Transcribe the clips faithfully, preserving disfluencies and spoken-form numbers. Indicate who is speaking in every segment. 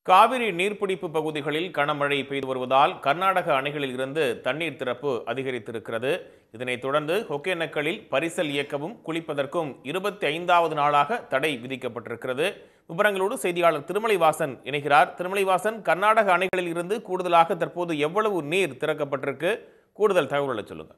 Speaker 1: காவிரி நீர்பிடிப்பு பகுதிகளில் கனமழை பெய்து வருவதால் கர்நாடக அணைகளில் இருந்து தண்ணீர் திறப்பு அதிகரித்திருக்கிறது. இதனைத் தொடர்ந்து ஒகேனக்கலில் பரிசல் இயக்கவும் குளிப்பதற்கும் இருபத்தி ஐந்தாவது நாளாக தடை விதிக்கப்பட்டிருக்கிறது. விவரங்களோடு செய்தியாளர் திருமலைவாசன் இணைகிறார். திருமலைவாசன், கர்நாடக அணைகளில் இருந்து கூடுதலாக தற்போது எவ்வளவு நீர் திறக்கப்பட்டிருக்கு? கூடுதல் தகவல்களை சொல்லுங்க.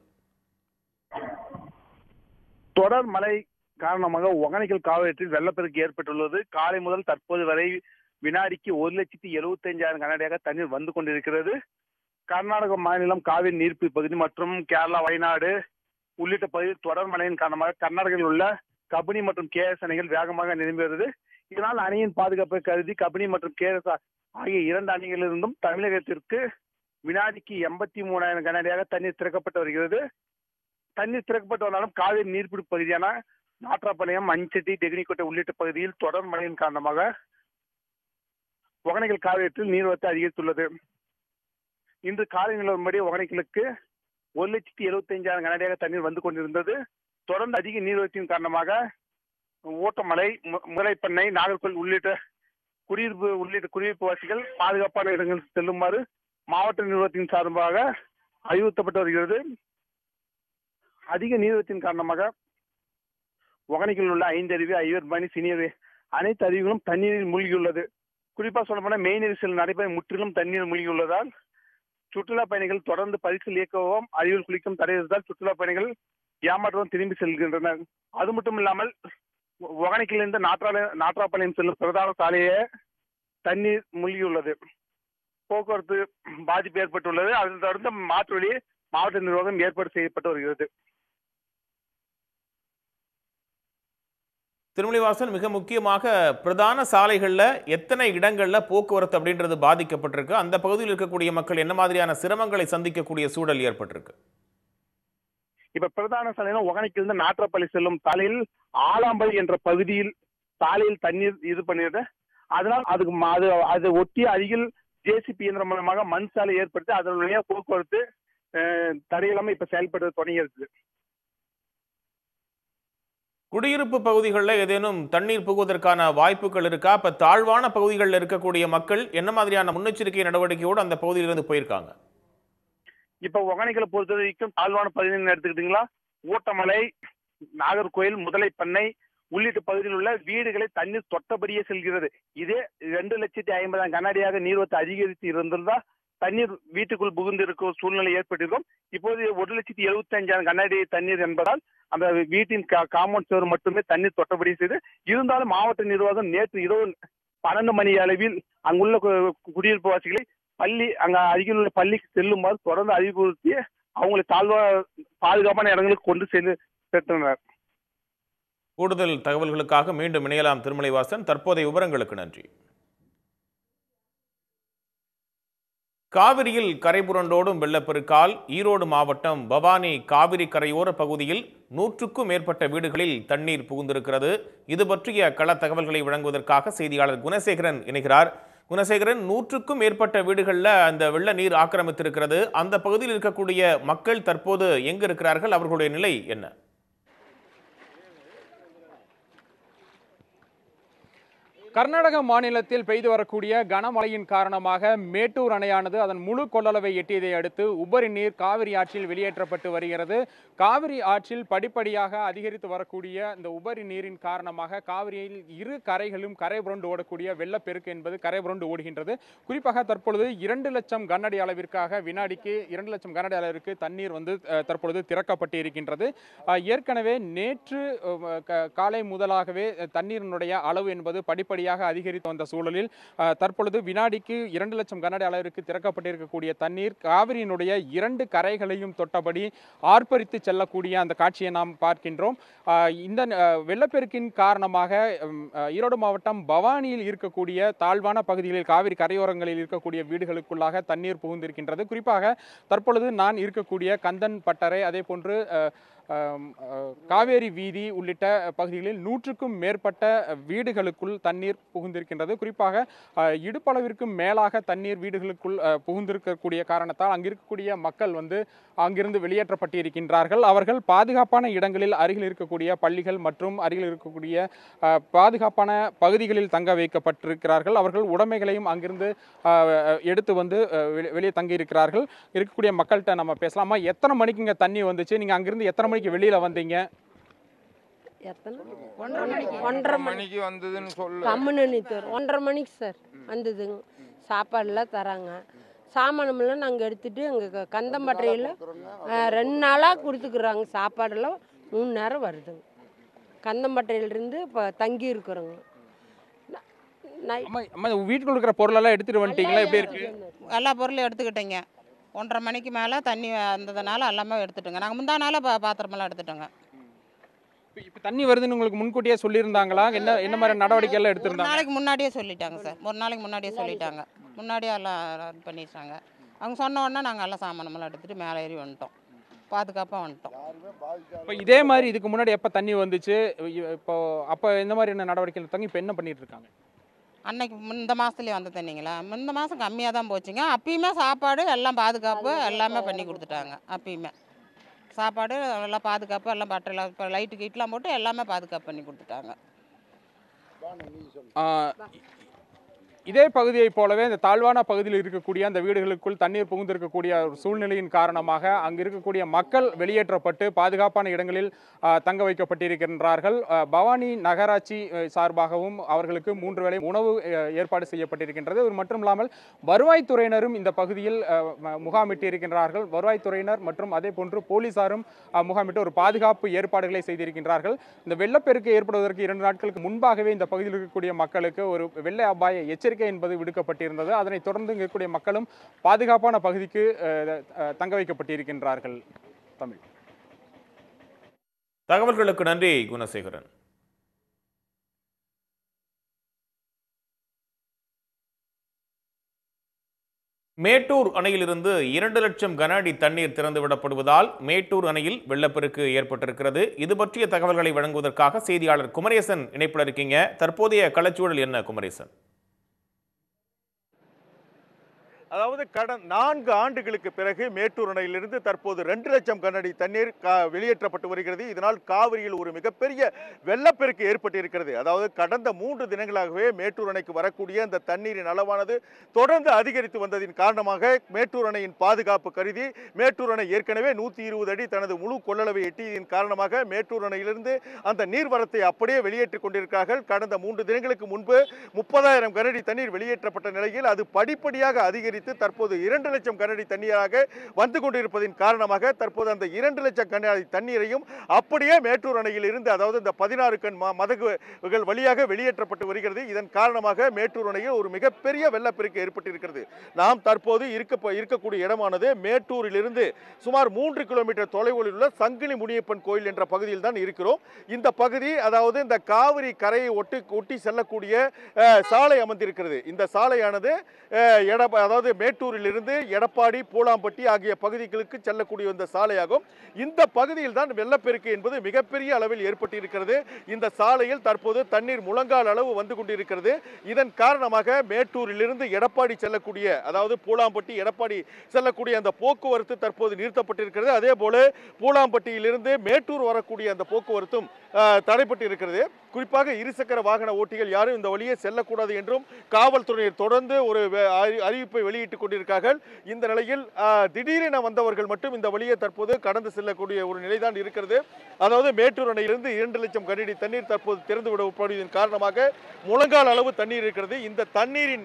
Speaker 2: தொடர் மழை காரணமாக ஒகேனக்கல் காவிரியில் வெள்ளப்பெருக்கு ஏற்பட்டுள்ளது. காலை முதல் தற்போது வரை வினாடிக்கு ஒரு லட்சத்தி எழுபத்தி ஐந்தாயிரம் கனடியாக தண்ணீர் வந்து கொண்டிருக்கிறது. கர்நாடக மாநிலம் காவிரி நீர்பிடிப்பு பகுதி மற்றும் கேரளா, வயநாடு உள்ளிட்ட பகுதியில் தொடர் மழையின் காரணமாக கர்நாடகாவில் உள்ள கபினி மற்றும் கேஎஸ் அணைகள் வேகமாக நிரம்பி வருது. இதனால் அணையின் பாதுகாப்பை கருதி கபினி மற்றும் கேஎஸ் ஆகிய இரண்டு அணைகளிலிருந்தும் தமிழகத்திற்கு வினாடிக்கு எண்பத்தி மூணாயிரம் கனடியாக தண்ணீர் திறக்கப்பட்டு வருகிறது. தண்ணீர் திறக்கப்பட்டு வந்தாலும் காவிரி நீர்பிடிப்பு பகுதியான நாற்றாப்பாளையம், மஞ்சட்டி, டெக்னிக்கோட்டை உள்ளிட்ட பகுதியில் தொடர் மழையின் காரணமாக ஒகேனக்கல் காவிரியில் நீர்வரத்து அதிகரித்துள்ளது. இன்று காலை நிலவரப்படி ஒகேனக்கலுக்கு ஒரு லட்சத்தி எழுபத்தி ஐந்தாயிரம் கனடியாக தண்ணீர் வந்து கொண்டிருந்தது. தொடர்ந்து அதிக நீர்வரத்தின் காரணமாக ஓட்டமலை, முதலைப்பண்ணை, நாகர்கோவில் உள்ளிட்ட குடியிருப்பு உள்ளிட்ட குடியிருப்பு வாசிகள் பாதுகாப்பான இடங்களுக்கு செல்லுமாறு மாவட்ட நிர்வாகத்தின் சார்பாக அறிவுறுத்தப்பட்டு வருகிறது. அதிக நீர்வரத்தின் காரணமாக ஒகேனக்கலில் உள்ள ஐந்து அருவி, ஐவர்பாணி, சினியர் அனைத்து அருவிகளும் தண்ணீரில் மூழ்கியுள்ளது. குறிப்பாக சொல்லப்போனால் மெயின் நெரிசல் நடைபெற முற்றிலும் தண்ணீர் மூழ்கியுள்ளதால் சுற்றுலா பயணிகள் தொடர்ந்து பரிசல் இயக்கவும் அருவியில் குளிக்கும் தடை இருந்ததால் சுற்றுலா பயணிகள் ஏமாற்றவும் திரும்பி செல்கின்றனர். அது மட்டும் இல்லாமல் ஒகேனக்கலிலிருந்து நாற்றா நாற்றாப்பாளையம் செல்லும் பிரதான சாலையே தண்ணீர் மூழ்கியுள்ளது. போக்குவரத்து பாதிப்பு ஏற்பட்டுள்ளது. அதை தொடர்ந்து மாற்று வழி மாவட்ட நிர்வாகம் ஏற்பாடு செய்யப்பட்டு வருகிறது.
Speaker 1: திருமலைவாசன், மிக முக்கியமாக பிரதான சாலைகளில் எத்தனை இடங்களில் போக்குவரத்து அப்படின்றது பாதிக்கப்பட்டிருக்கு? அந்த பகுதியில் இருக்கக்கூடிய மக்கள் என்ன மாதிரியான சிரமங்களை சந்திக்கக்கூடிய சூழல் ஏற்பட்டிருக்கு?
Speaker 2: இப்ப பிரதான சாலையில ஒகேனக்கலிருந்து நாற்றாப்பள்ளி செல்லும் சாலையில் ஆலாம்பல் என்ற பகுதியில் சாலையில் தண்ணீர் இது பண்ணியது. அதனால் அதுக்கு அது அது ஒட்டிய அருகில் ஜேசிபி இயந்திரம் மூலமாக மண் சாலை ஏற்படுத்தி அதனுடைய போக்குவரத்து தடையில்லாம இப்ப செயல்பட தொடங்கியிருக்கு.
Speaker 1: குடியிருப்பு பகுதிகளில் ஏதேனும் தண்ணீர் புகுவதற்கான வாய்ப்புகள் இருக்கா? இப்ப தாழ்வான பகுதிகளில் இருக்கக்கூடிய மக்கள் என்ன மாதிரியான முன்னெச்சரிக்கை நடவடிக்கையோடு அந்த பகுதியிலிருந்து போயிருக்காங்க?
Speaker 2: இப்ப ஒகேனக்கலை பொறுத்த வரைக்கும் தாழ்வான பகுதியில் எடுத்துக்கிட்டீங்களா, ஓட்டமலை, நாகர்கோவில், முதலைப்பண்ணை உள்ளிட்ட பகுதியில் உள்ள வீடுகளை தண்ணீர் தொட்டபடியே செல்கிறது. இதே இரண்டு லட்சத்தி ஐம்பதாயிரம் கனடியாக நீர்வரத்து அதிகரித்து இருந்திருந்தா தண்ணீர் வீட்டுக்குள் புகுந்து இருக்கும் சூழ்நிலை ஏற்பட்டிருக்கும். இப்போது ஒரு லட்சத்தி எழுபத்தி அஞ்சாயிரம் கனடி தண்ணீர் என்பதால் அந்த வீட்டின் காம்பவுண்ட் சுவர் மட்டுமே தண்ணீர் தொட்டபடி செய்து இருந்தாலும் மாவட்ட நிர்வாகம் நேற்று இரவு பன்னெண்டு மணி அளவில் அங்குள்ள குடியிருப்பு வாசிகளை பள்ளி அங்க அருகில் உள்ள பள்ளிக்கு செல்லுமாறு தொடர்ந்து அறிவுறுத்தி அவங்களை தாழ்வா பாதுகாப்பான இடங்களுக்கு கொண்டு சென்று சென்றனர்.
Speaker 1: கூடுதல் தகவல்களுக்காக மீண்டும் இணையலாம் திருமலைவாசன். தற்போதைய விவரங்களுக்கு நன்றி. காவிரியில் கரைபுரண்டோடும் வெள்ளப்பெருக்கால் ஈரோடு மாவட்டம் பவானி காவிரி கரையோர பகுதியில் நூற்றுக்கும் மேற்பட்ட வீடுகளில் தண்ணீர் புகுந்திருக்கிறது. இது பற்றிய கள தகவல்களை வழங்குவதற்காக செய்தியாளர் குணசேகரன் இணைகிறார். குணசேகரன், நூற்றுக்கும் மேற்பட்ட வீடுகளில் அந்த வெள்ள நீர் ஆக்கிரமித்திருக்கிறது. அந்த பகுதியில் இருக்கக்கூடிய மக்கள் தற்போது எங்கு இருக்கிறார்கள்? அவர்களுடைய நிலை என்ன?
Speaker 3: கர்நாடக மாநிலத்தில் பெய்து வரக்கூடிய கனமழையின் காரணமாக மேட்டூர் அணையானது அதன் முழு கொள்ளளவை எட்டியதை அடுத்து உபரி நீர் காவிரி ஆற்றில் வெளியேற்றப்பட்டு வருகிறது. காவிரி ஆற்றில் படிப்படியாக அதிகரித்து வரக்கூடிய இந்த உபரி நீரின் காரணமாக காவிரியில் இரு கரைகளும் கரை புரண்டு ஓடக்கூடிய வெள்ளப்பெருக்கு என்பது கரை புரண்டு ஓடுகின்றது. குறிப்பாக தற்பொழுது இரண்டு லட்சம் கனஅடி அளவிற்காக வினாடிக்கு இரண்டு லட்சம் கனஅடி அளவிற்கு தண்ணீர் வந்து தற்பொழுது திறக்கப்பட்டு இருக்கின்றது. ஏற்கனவே நேற்று காலை முதலாகவே தண்ணீரினுடைய அளவு என்பது படிப்படி அதிகரித்து வந்த சூழலில் தற்பொழுது வினாடிக்கு இரண்டு லட்சம் கனஅடி அளவிற்கு திறக்கப்பட்டிருக்கக்கூடிய தண்ணீர் காவிரியினுடைய இரண்டு கரைகளையும் தொட்டபடி ஆர்ப்பரித்து செல்லக்கூடிய அந்த காட்சியை நாம் பார்க்கின்றோம். இந்த வெள்ளப்பெருக்கின் காரணமாக ஈரோடு மாவட்டம் பவானியில் இருக்கக்கூடிய தாழ்வான பகுதிகளில் காவிரி கரையோரங்களில் இருக்கக்கூடிய வீடுகளுக்குள்ளாக தண்ணீர் புகுந்திருக்கின்றது. குறிப்பாக தற்பொழுது நான் இருக்கக்கூடிய கந்தன் பட்டறை, அதே போன்று காவேரி வீதி உள்ளிட்ட பகுதிகளில் நூற்றுக்கும் மேற்பட்ட வீடுகளுக்குள் தண்ணீர் புகுந்திருக்கின்றது. குறிப்பாக இடுப்பளவிற்கும் மேலாக தண்ணீர் வீடுகளுக்குள் புகுந்திருக்கக்கூடிய காரணத்தால் அங்கிருக்கக்கூடிய மக்கள் வந்து அங்கிருந்து வெளியேற்றப்பட்டிருக்கின்றார்கள். அவர்கள் பாதுகாப்பான இடங்களில் அருகில் இருக்கக்கூடிய பள்ளிகள் மற்றும் அருகில் இருக்கக்கூடிய பாதுகாப்பான பகுதிகளில் தங்க வைக்கப்பட்டிருக்கிறார்கள். அவர்கள் உடைமைகளையும் அங்கிருந்து எடுத்து வந்து வெளியே தங்கியிருக்கிறார்கள். இருக்கக்கூடிய மக்கள்கிட்ட நம்ம பேசலாமா? எத்தனை மணிக்கு இங்கே தண்ணி வந்துச்சு? நீங்கள் அங்கிருந்து எத்தனை மணிக்கு வெளியில வந்தீங்க?
Speaker 4: ஒன்றரை மணிக்கு வந்ததுன்னு சொல்லு. கம்முன்னு ஒன்றரை மணிக்கு சார் வந்ததுங்க. சாப்பாடுலாம் தராங்க, சாமானமெல்லாம் நாங்கள் எடுத்துட்டு அங்கே கந்தம்பட்டையில் ரெண்டு நாளாக கொடுத்துக்குறாங்க. சாப்பாடெல்லாம் மூணு நேரம் வருதுங்க. கந்தம்பட்டையிலிருந்து இப்போ தங்கி இருக்கிறோங்க.
Speaker 3: வீட்டுக்குள்ள இருக்கிற பொருளெல்லாம் எடுத்துட்டு வந்துட்டீங்களா? எப்படி இருக்கு?
Speaker 5: எல்லா பொருளும் எடுத்துக்கிட்டீங்க. ஒன்றரை மணிக்கு மேலே தண்ணி வந்ததுனால எல்லாமே எடுத்துட்டோங்க. நாங்கள் முந்தா நாளாக பா பாத்திரமெல்லாம் எடுத்துட்டோங்க.
Speaker 3: இப்போ தண்ணி வருதுன்னு உங்களுக்கு முன்கூட்டியே சொல்லியிருந்தாங்களா? என்ன என்ன மாதிரி நடவடிக்கை எல்லாம் எடுத்துருந்தாங்க?
Speaker 5: நாளைக்கு முன்னாடியே சொல்லிட்டாங்க சார். ஒரு நாளைக்கு முன்னாடியே சொல்லிட்டாங்க. முன்னாடியே எல்லாம் பண்ணிட்டாங்க. அவங்க சொன்ன உடனே நாங்கள் எல்லாம் சாமானமெல்லாம் எடுத்துகிட்டு மேலே ஏறி வந்துட்டோம். பாதுகாப்பாக வந்துட்டோம்.
Speaker 3: இப்போ இதே மாதிரி இதுக்கு முன்னாடி எப்போ தண்ணி வந்துச்சு? இப்போ அப்போ இந்த மாதிரி என்ன நடவடிக்கை எடுத்தாங்க? இப்போ என்ன பண்ணிட்டு இருக்காங்க?
Speaker 5: அன்னைக்கு இந்த மாதத்துலேயே வந்து தண்ணிங்களா? இந்த மாதம் கம்மியாக தான் போச்சுங்க. அப்பயுமே சாப்பாடு எல்லாம் பாதுகாப்பு எல்லாமே பண்ணி கொடுத்துட்டாங்க. அப்பயுமே சாப்பாடு எல்லாம் பாதுகாப்பு எல்லாம் பட்டையில் இப்போ லைட்டு கீட்டெலாம் போட்டு எல்லாமே பாதுகாப்பு பண்ணி கொடுத்துட்டாங்க.
Speaker 3: இதே பகுதியைப் போலவே இந்த தாழ்வான பகுதியில் இருக்கக்கூடிய அந்த வீடுகளுக்குள் தண்ணீர் புகுந்திருக்கக்கூடிய ஒரு சூழ்நிலையின் காரணமாக அங்கு இருக்கக்கூடிய மக்கள் வெளியேற்றப்பட்டு பாதுகாப்பான இடங்களில் தங்க வைக்கப்பட்டிருக்கின்றார்கள். பவானி நகராட்சி சார்பாகவும் அவர்களுக்கு மூன்று வேளை உணவு ஏற்பாடு செய்யப்பட்டிருக்கின்றது. இது மட்டும் இல்லாமல் வருவாய்த்துறையினரும் இந்த பகுதியில் முகாமிட்டு இருக்கின்றார்கள். வருவாய்த்துறையினர் மற்றும் அதே போன்று போலீசாரும் முகாமிட்டு ஒரு பாதுகாப்பு ஏற்பாடுகளை செய்திருக்கின்றார்கள். இந்த வெள்ளப்பெருக்கு ஏற்படுவதற்கு இரண்டு நாட்களுக்கு முன்பாகவே இந்த பகுதியில் இருக்கக்கூடிய மக்களுக்கு ஒரு வெள்ள அபாய எச்சரிக்கை என்பது விடுக்கப்பட்டிருந்தது. அதனைத் தொடர்ந்து இருக்கக்கூடிய மக்களும் பாதுகாப்பான பகுதிக்கு தங்க வைக்கப்பட்டிருக்கின்றார்கள். தமிழ்
Speaker 1: தகவல்களுக்கு நன்றி குணசேகரன். மேட்டூர் அணையிலிருந்து இரண்டு லட்சம் கன அடி தண்ணீர் திறந்துவிடப்படுவதால் மேட்டூர் அணையில் வெள்ளப்பெருக்கு ஏற்பட்டிருக்கிறது. இது பற்றிய தகவல்களை வழங்குவதற்காக செய்தியாளர் குமரேசன் இணைப்பில் இருக்கீங்க. தற்போதைய களச்சூழல் என்ன குமரேசன்?
Speaker 6: அதாவது கடந்த நான்கு ஆண்டுகளுக்கு பிறகு மேட்டூர் அணையிலிருந்து தற்போது ரெண்டு லட்சம் கனஅடி தண்ணீர் வெளியேற்றப்பட்டு வருகிறது. இதனால் காவிரியில் ஒரு மிகப்பெரிய வெள்ளப்பெருக்கு ஏற்பட்டிருக்கிறது. அதாவது கடந்த மூன்று தினங்களாகவே மேட்டூர் அணைக்கு வரக்கூடிய அந்த தண்ணீரின் அளவானது தொடர்ந்து அதிகரித்து வந்ததின் காரணமாக மேட்டூர் அணையின் பாதுகாப்பு கருதி மேட்டூர் அணை ஏற்கனவே நூற்றி இருபது அடி தனது முழு கொள்ளளவை எட்டியதன் காரணமாக மேட்டூர் அணையிலிருந்து அந்த நீர்வரத்தை அப்படியே வெளியேற்றிக் கொண்டிருக்கிறார்கள். கடந்த மூன்று தினங்களுக்கு முன்பு முப்பதாயிரம் கனஅடி தண்ணீர் வெளியேற்றப்பட்ட நிலையில் அது படிப்படியாக அதிகரித்து தற்போது இரண்டு லட்சம் கனஅடி தண்ணீராக வந்து கொண்டிருப்பதின் காரணமாக தற்போது அந்த இரண்டு லட்சம் கனஅடி தண்ணீரையும் அப்படியே மேட்டூர் அணையில் இருந்து அதாவது இந்த பதினாறு கண் மதகுகள் வழியாக வெளியேற்றப்பட்டு வருகிறது. இதன் காரணமாக மேட்டூர் அணையில் ஒரு மிகப்பெரிய வெள்ளப்பெருக்கு ஏற்பட்டிருக்கிறது. நாம் தற்போது இருக்க இருக்கக்கூடிய இடமானது மேட்டூரிலிருந்து சுமார் மூன்று கிலோமீட்டர் தொலைவில் உள்ள சங்கிலி முனியப்பன் கோயில் என்ற பகுதியில் தான் இருக்கிறோம். இந்த பகுதி அதாவது இந்த காவிரி கரையை ஒட்டி ஒட்டி செல்லக்கூடிய சாலை அமர்ந்திருக்கிறது. இந்த சாலையானது அதாவது மேட்டூரிலிருந்து எடப்பாடி பூலாம்பட்டி ஆகிய பகுதிகளுக்கு செல்லக்கூடிய இந்த சாலையாகும். இந்த பகுதியில் தான் வெள்ளப்பெருக்கு என்பது மிகப்பெரிய அளவில் ஏற்பட்டிருக்கிறது. இந்த சாலையில் தற்போது தண்ணீர் முழங்கால் அளவு வந்து கொண்டிருக்கிறது. இதன் காரணமாக மேட்டூரிலிருந்து எடப்பாடி செல்லக்கூடிய அதாவது பூலாம்பட்டி எடப்பாடி செல்லக்கூடிய அந்த போக்குவரத்து தற்போது நிறுத்தப்பட்டிருக்கிறது. அதே போல பூலாம்பட்டியிலிருந்து மேட்டூர் வரக்கூடிய அந்த போக்குவரத்தும் தடைப்பட்டு இருக்கிறது. குறிப்பாக இருசக்கர வாகன ஓட்டிகள் யாரும் இந்த வழியே செல்லக்கூடாது என்றும் காவல்துறையினர் தொடர்ந்து ஒரு அறிவிப்பை வெளியிட்டுக் கொண்டிருக்கிறார்கள். இந்த நிலையில் திடீரென வந்தவர்கள் மட்டும் இந்த வழியை தற்போது கடந்து செல்லக்கூடிய ஒரு நிலைதான் இருக்கிறது. அதாவது மேட்டூர் அணையிலிருந்து இரண்டு லட்சம் கனஅடி தண்ணீர் தற்போது திறந்து விடப்படுவதன் காரணமாக முழங்கால் அளவு தண்ணீர் இருக்கிறது. இந்த தண்ணீரின்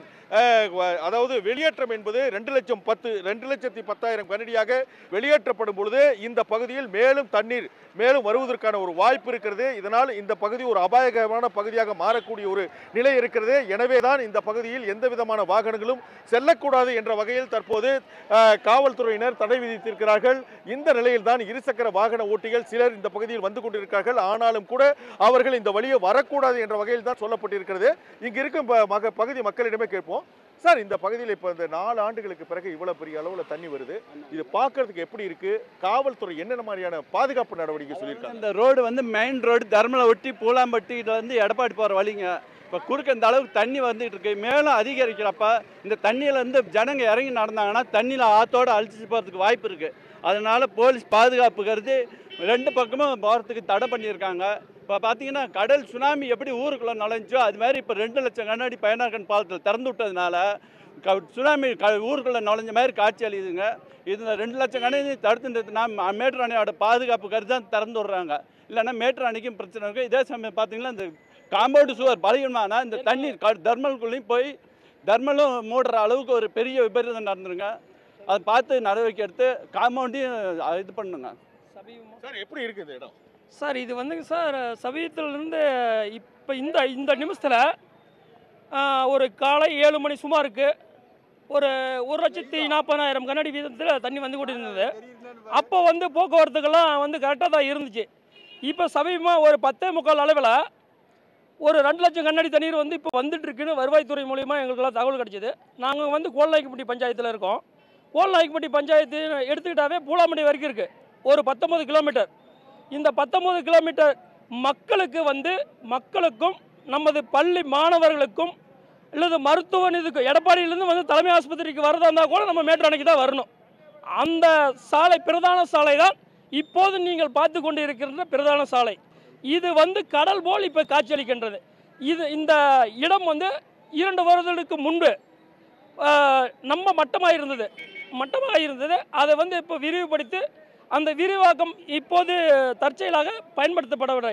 Speaker 6: அதாவது வெளியேற்றம் என்பது ரெண்டு லட்சம் பத்து ரெண்டு லட்சத்தி பத்தாயிரம் கனஅடியாக வெளியேற்றப்படும் பொழுது இந்த பகுதியில் மேலும் தண்ணீர் மேலும் வருவதற்கான ஒரு வாய்ப்பு இருக்கிறது. இதனால் இந்த பகுதி ஒரு அபாயகரமான பகுதியாக மாறக்கூடிய ஒரு நிலை இருக்கிறது. எனவே தான் இந்த பகுதியில் எந்த விதமான வாகனங்களும் செல்லக்கூடாது என்ற வகையில் தற்போது காவல்துறையினர் தடை விதித்திருக்கிறார்கள். இந்த நிலையில் தான் இருசக்கர வாகன ஓட்டிகள் சிலர் இந்த பகுதியில் வந்து கொண்டிருக்கிறார்கள். ஆனாலும் கூட அவர்கள் இந்த வழியை வரக்கூடாது என்ற வகையில் தான் சொல்லப்பட்டிருக்கிறது. இங்கு இருக்கும் பகுதி மக்களிடமே கேட்போம். இருக்கோம். சார், இந்த பகுதியில் இப்போ இந்த நாலு ஆண்டுகளுக்கு பிறகு இவ்வளவு பெரிய அளவில் தண்ணி வருது, இது பார்க்கறதுக்கு எப்படி இருக்கு? காவல்துறை என்னென்ன மாதிரியான பாதுகாப்பு நடவடிக்கை சொல்லியிருக்காங்க?
Speaker 7: இந்த ரோடு வந்து மெயின் ரோடு தர்மலை ஒட்டி பூலாம்பட்டி இதில் வந்து எடப்பாடி போகிற வழிங்க. இப்போ குறுக்க இந்த அளவுக்கு தண்ணி வந்துட்டு இருக்கு. மேலும் அதிகரிக்கிறப்ப இந்த தண்ணியில் வந்து ஜனங்க இறங்கி நடந்தாங்கன்னா தண்ணியில் ஆற்றோடு அழிச்சிட்டு போகிறதுக்கு வாய்ப்பு இருக்குது. அதனால் போலீஸ் பாதுகாப்பு கருதி ரெண்டு பக்கமும் போகிறதுக்கு தடை பண்ணியிருக்காங்க. இப்போ பார்த்தீங்கன்னா கடல் சுனாமி எப்படி ஊருக்குள்ளே நுழைஞ்சோ அது மாதிரி இப்போ ரெண்டு லட்சம் கண்ணாடி பயனாக்கன் பாலத்தில் திறந்து விட்டதுனால க சுனாமி க ஊருக்குள்ளே நுழைஞ்ச மாதிரி காட்சி அளிக்குதுங்க. இதில் ரெண்டு லட்சம் கண்ணாடி தடுத்துட்டுனா மேட்டூர் அணையோட பாதுகாப்பு கருதி தான் திறந்து விட்றாங்க. இல்லைன்னா மேட்டூர் அணைக்கும் பிரச்சனை இருக்குது. இதே சமயம் பார்த்தீங்கன்னா இந்த காம்பவுண்டு சுவர் பலகீனமான இந்த தண்ணீர் க தர்மலுக்குள்ளேயும் போய் தர்மலும் மூடுற அளவுக்கு ஒரு பெரிய விபரீதம் நடந்துருங்க. அதை பார்த்து நடவடிக்கை எடுத்து காம்பவுண்டையும் இது பண்ணுங்க.
Speaker 6: சார், எப்படி இருக்குது இந்த இடம்?
Speaker 8: சார், இது வந்துங்க சார், சமீபத்திலிருந்து இப்போ இந்த இந்த நிமிஷத்தில் ஒரு காலை ஏழு மணி சுமாருக்கு ஒரு ஒரு லட்சத்தி நாற்பதாயிரம் கண்ணாடி வீதத்தில் தண்ணி வந்து கொண்டு இருந்தது. அப்போ வந்து போக்குவரத்துக்கெல்லாம் வந்து கரெக்டாக தான் இருந்துச்சு. இப்போ சமீபமாக ஒரு பத்தே முக்கால் அளவில் ஒரு ரெண்டு லட்சம் கண்ணாடி தண்ணீர் வந்து இப்போ வந்துட்டு இருக்குன்னு வருவாய்த்துறை மூலிமா எங்களுக்கெல்லாம் தகவல் கிடச்சிது. நாங்கள் வந்து கோல்நாயக்கப்பட்டி பஞ்சாயத்தில் இருக்கோம். கோல்நாயக்கப்பட்டி பஞ்சாயத்து எடுத்துக்கிட்டாவே பூலாம்பட்டி வரைக்கும் இருக்குது, ஒரு பத்தொம்பது கிலோமீட்டர். இந்த பத்தொம்பது கிலோமீட்டர் மக்களுக்கு வந்து மக்களுக்கும் நமது பள்ளி மாணவர்களுக்கும் இல்லது மருத்துவ இதுக்கு எடப்பாடியிலேருந்து வந்து தலைமை ஆஸ்பத்திரிக்கு வரதா இருந்தால் கூட நம்ம மேட்டூர் அணைக்கு தான் வரணும். அந்த சாலை பிரதான சாலை தான் இப்போது நீங்கள் பார்த்து கொண்டு இருக்கின்ற பிரதான சாலை. இது வந்து கடல் போல் இப்போ காட்சியளிக்கின்றது. இது இந்த இடம் வந்து இரண்டு வருடங்களுக்கு முன்பு நம்ம மட்டமாக இருந்தது மட்டமாக இருந்தது அதை வந்து இப்போ விரிவுபடுத்தி அந்த விரிவாக்கம் இப்போது தற்செயலாக பயன்படுத்தப்படவில்லை.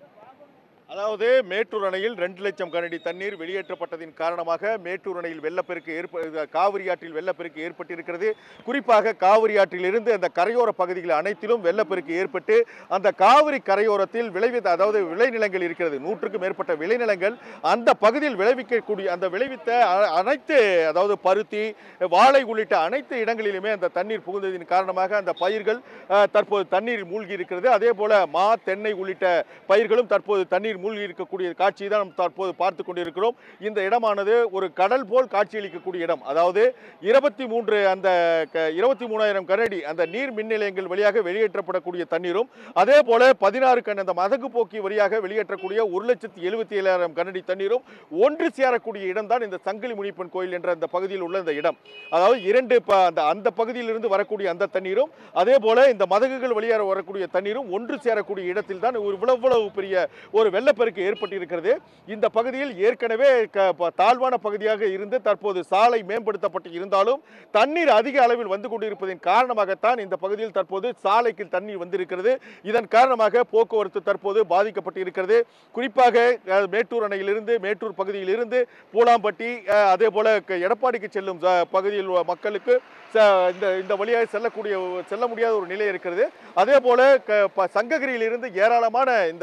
Speaker 6: அதாவது மேட்டூர் அணையில் ரெண்டு லட்சம் கனஅடி தண்ணீர் வெளியேற்றப்பட்டதின் காரணமாக மேட்டூர் அணையில் வெள்ளப்பெருக்கு ஏற்ப காவிரி ஆற்றில் வெள்ளப்பெருக்கு ஏற்பட்டிருக்கிறது. குறிப்பாக காவிரி ஆற்றிலிருந்து அந்த கரையோர பகுதிகள் அனைத்திலும் வெள்ளப்பெருக்கு ஏற்பட்டு அந்த காவிரி கரையோரத்தில் விளைவித்த அதாவது விளைநிலங்கள் இருக்கிறது, நூற்றுக்கும் மேற்பட்ட விளைநிலங்கள் அந்த பகுதியில் விளைவிக்கக்கூடிய அந்த விளைவித்த அனைத்து அதாவது பருத்தி, வாழை உள்ளிட்ட அனைத்து இடங்களிலுமே அந்த தண்ணீர் புகுந்ததின் காரணமாக அந்த பயிர்கள் தற்போது தண்ணீரில் மூழ்கி இருக்கிறது. அதே போல மா, தென்னை உள்ளிட்ட பயிர்களும் தற்போது தண்ணீர் மூழ்கி இருக்கக்கூடிய காட்சியை தான் நாம் தற்போது பார்த்து கொண்டிருக்கிறோம். இந்த இடமானது ஒரு கடல் போல் காட்சியளிக்கக்கூடிய இடம். அதாவது இருபத்தி மூன்று அந்த இருபத்தி மூணாயிரம் கனஅடி அந்த நீர் மின் நிலையங்கள் வழியாக வெளியேற்றப்படக்கூடிய தண்ணீரும் அதே போல பதினாறு கண் அந்த மதகு போக்கி வழியாக வெளியேற்றக்கூடிய ஒரு லட்சத்தி எழுபத்தி ஏழாயிரம் கனஅடி தண்ணீரும் ஒன்று சேரக்கூடிய இடம் தான் இந்த சங்கிலி முனிப்பன் கோயில் என்ற அந்த பகுதியில் உள்ள இந்த இடம். அதாவது இரண்டு அந்த அந்த பகுதியிலிருந்து வரக்கூடிய அந்த தண்ணீரும் அதே போல இந்த மதகுகள் வழியாக வரக்கூடிய தண்ணீரும் ஒன்று சேரக்கூடிய இடத்தில் தான் ஒரு இவ்வளவு பெரிய ஒரு வெள்ளப்பெருக்கு ஏற்பட்டிருக்கிறது. இந்த பகுதியில் ஏற்கனவே தாழ்வான பகுதியாக இருந்து தற்போது சாலை மேம்படுத்தப்பட்டு இருந்தாலும் தண்ணீர் அதிக அளவில் வந்து கொண்டிருப்பதன் காரணமாகத்தான் இந்த பகுதியில் தற்போது சாலைக்கு தண்ணீர் வந்திருக்கிறது. இதன் காரணமாக போக்குவரத்து தற்போது பாதிக்கப்பட்டு இருக்கிறது. குறிப்பாக மேட்டூர் அணையிலிருந்து மேட்டூர் பகுதியில் இருந்து பூலாம்பட்டி அதே போல எடப்பாடிக்கு செல்லும் பகுதியில் மக்களுக்கு இந்த இந்த வழியாக செல்லக்கூடிய செல்ல முடியாத ஒரு நிலை இருக்கிறது. அதே போல சங்ககிரியில் இருந்து ஏராளமான இந்த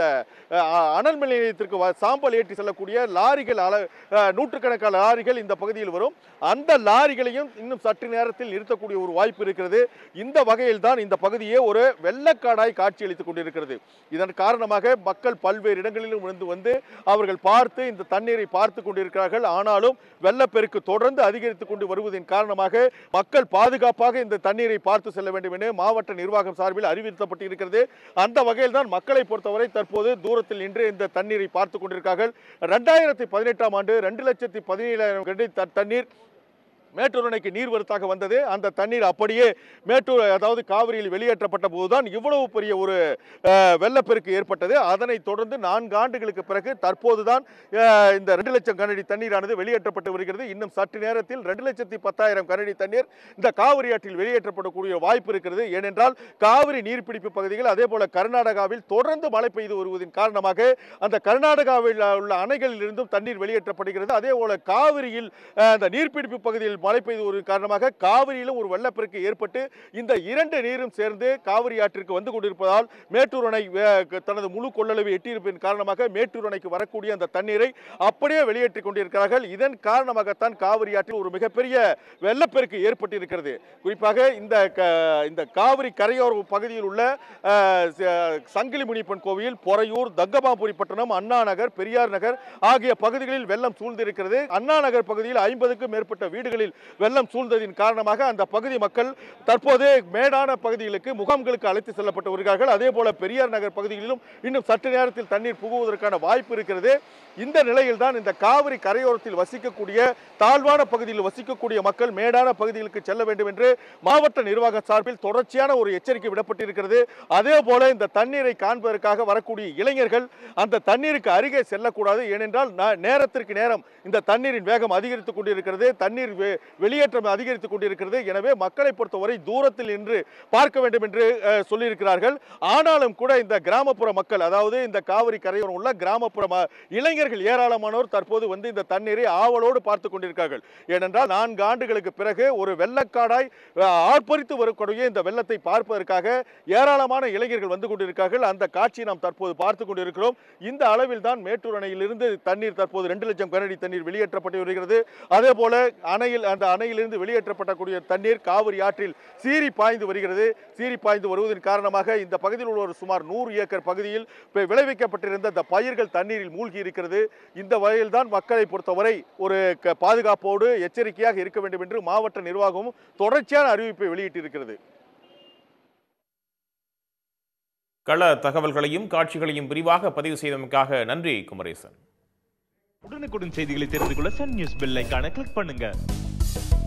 Speaker 6: அனல் மின் நிலையத்திற்கு சாம்பல் ஏற்றி செல்லக்கூடிய லாரிகள் நூற்றுக்கணக்கான லாரிகள் இந்த பகுதியில் வரும். அந்த லாரிகளையும் இன்னும் சற்று நேரத்தில் நிறுத்தக்கூடிய ஒரு வாய்ப்பு இருக்கிறது. இந்த வகையில் தான் இந்த பகுதியே ஒரு வெள்ளக்காடாய் காட்சியளித்துக் கொண்டிருக்கிறது. இதன் காரணமாக மக்கள் பல்வேறு இடங்களிலும் இருந்து வந்து அவர்கள் பார்த்து இந்த தண்ணீரை பார்த்து கொண்டிருக்கிறார்கள். ஆனாலும் வெள்ளப்பெருக்கு தொடர்ந்து அதிகரித்துக் கொண்டு வருவதன் காரணமாக மக்கள் பாதுகாப்பாக இந்த தண்ணீரை பார்த்து செல்ல வேண்டும் என மாவட்ட நிர்வாகம் சார்பில் அறிவுறுத்தப்பட்டிருக்கிறது. அந்த வகையில் தான் மக்களை பொறுத்தவரை தற்போது தூரத்தில் நின்று இந்த தண்ணீரை பார்த்துக் கொண்டிருக்கிறார்கள். இரண்டாயிரத்தி பதினெட்டாம் ஆண்டு ரெண்டு லட்சத்தி பதினேழாயிரம் தண்ணீர் மேட்டூர் அணைக்கு நீர்வரத்தாக வந்தது. அந்த தண்ணீர் அப்படியே மேட்டூர் அதாவது காவிரியில் வெளியேற்றப்பட்ட போதுதான் இவ்வளவு பெரிய ஒரு வெள்ளப்பெருக்கு ஏற்பட்டது. அதனைத் தொடர்ந்து நான்கு ஆண்டுகளுக்கு பிறகு தற்போதுதான் இந்த ரெண்டு லட்சம் கனஅடி தண்ணீரானது வெளியேற்றப்பட்டு வருகிறது. இன்னும் சற்று நேரத்தில் ரெண்டு லட்சத்தி பத்தாயிரம் கனஅடி தண்ணீர் இந்த காவிரி ஆற்றில் வெளியேற்றப்படக்கூடிய வாய்ப்பு இருக்கிறது. ஏனென்றால் காவிரி நீர்பிடிப்பு பகுதிகள் அதே போல கர்நாடகாவில் தொடர்ந்து மழை பெய்து வருவதன் காரணமாக அந்த கர்நாடகாவில் உள்ள அணைகளில் இருந்தும் தண்ணீர் வெளியேற்றப்படுகிறது. அதே போல காவிரியில் அந்த நீர்பிடிப்பு பகுதியில் மழை பெய்து காரணமாக காவிரியிலும் ஒரு வெள்ளப்பெருக்கு ஏற்பட்டு இந்த இரண்டு நீரும் சேர்ந்து காவிரி ஆற்றிற்கு வந்து கொண்டிருப்பதால் மேட்டூர் அணை தனது முழு கொள்ளளவை எட்டியிருப்பதன் காரணமாக மேட்டூர் அணைக்கு வரக்கூடிய அந்த தண்ணீரை அப்படியே வெளியேற்றிக் கொண்டிருக்கிறார்கள். இதன் காரணமாகத்தான் காவிரி ஆற்றில் ஒரு மிகப்பெரிய வெள்ளப்பெருக்கு ஏற்பட்டிருக்கிறது. குறிப்பாக இந்த இந்த காவிரி கரையோர பகுதியில் உள்ள சங்கிலி முனியப்பன் கோவில், பொறையூர், தங்கபாபுரிப்பட்டினம், அண்ணா நகர், பெரியார் நகர் ஆகிய பகுதிகளில் வெள்ளம் சூழ்ந்திருக்கிறது. அண்ணா நகர் பகுதியில் ஐம்பதுக்கும் மேற்பட்ட வீடுகளில் வெள்ளம் சூழ்ந்ததின் காரணமாக அந்த பகுதி மக்கள் தற்போது மேடான பகுதிகளுக்கு முகாம்களுக்கு அழைத்து செல்லப்பட்டு வருகிறார்கள். அதே போல பெரியார் நகர் பகுதிகளிலும் இன்னும் சற்று நேரத்தில் தண்ணீர் புகுவதற்கான வாய்ப்பு இருக்கிறது. இந்த நிலையில் தான் இந்த காவிரி கரையோரத்தில் வசிக்கக்கூடிய தாழ்வான பகுதியில் வசிக்கக்கூடிய மக்கள் மேடான பகுதிகளுக்கு செல்ல வேண்டும் என்று மாவட்ட நிர்வாக சார்பில் தொடர்ச்சியான ஒரு எச்சரிக்கை விடப்பட்டிருக்கிறது. அதே போல இந்த தண்ணீரை காண்பதற்காக வரக்கூடிய இளைஞர்கள் அந்த தண்ணீருக்கு அருகே செல்லக்கூடாது. ஏனென்றால் நேரத்திற்கு நேரம் இந்த தண்ணீரின் வேகம் அதிகரித்துக் கொண்டிருக்கிறது, தண்ணீர் வெளியேற்றம் அதிகரித்துக் கொண்டிருக்கிறது. எனவே மக்களை பொறுத்தவரை தூரத்தில் நின்று பார்க்க வேண்டும் என்று சொல்லியிருக்கிறார்கள். ஆனாலும் கூட இந்த கிராமப்புற மக்கள், அதாவது இந்த காவிரி கரையோரம் உள்ள கிராமப்புற இளைஞர்கள் ஏராளமானோர் தற்போது வந்து இந்த தண்ணீரை ஆவலோடு பார்த்துக் கொண்டிருக்கிறார்கள். ஏனென்றால் நான்கு ஆண்டுகளுக்கு பிறகு ஒரு வெள்ளக்காடாய் ஆர்ப்பரித்து வரக்கூடிய இந்த வெள்ளத்தை பார்ப்பதற்காக ஏராளமான இளைஞர்கள் வந்து கொண்டிருக்கிறார்கள். அந்த காட்சியை நாம் தற்போது பார்த்துக் கொண்டிருக்கிறோம். இந்த அளவில் தான் மேட்டூர் அணையிலிருந்து தண்ணீர் தற்போது இரண்டு லட்சம் கனஅடி தண்ணீர் வெளியேற்றப்பட்டு வருகிறது. அதே போல அணையில் அந்த அணையிலிருந்து வெளியேற்றப்படக்கூடிய தண்ணீர் காவிரி ஆற்றில் சீறி பாய்ந்து வருகிறது. சீறி பாய்ந்து வருவதன் காரணமாக இந்த பகுதியில் உள்ள ஒரு சுமார் நூறு ஏக்கர் பகுதியில் விளைவிக்கப்பட்டிருந்த இந்த பயிர்கள் தண்ணீரில் மூழ்கி இருக்கிறது. இந்த வகையில் தான் மக்களை பொறுத்தவரை ஒரு பாதுகாப்போடு எச்சரிக்கையாக இருக்க வேண்டும் என்று மாவட்ட நிர்வாகமும் தொடர்ச்சியான அறிவிப்பை வெளியிட்டிருக்கிறது.
Speaker 1: கள தகவல்களையும் காட்சிகளையும் விரிவாக பதிவு செய்தமைக்காக நன்றி குமரேசன்.
Speaker 9: உடனுக்குடன் செய்திகளை தெரிந்து கொள்ள சன் நியூஸ் பெல் ஐகானை கிளிக் பண்ணுங்க.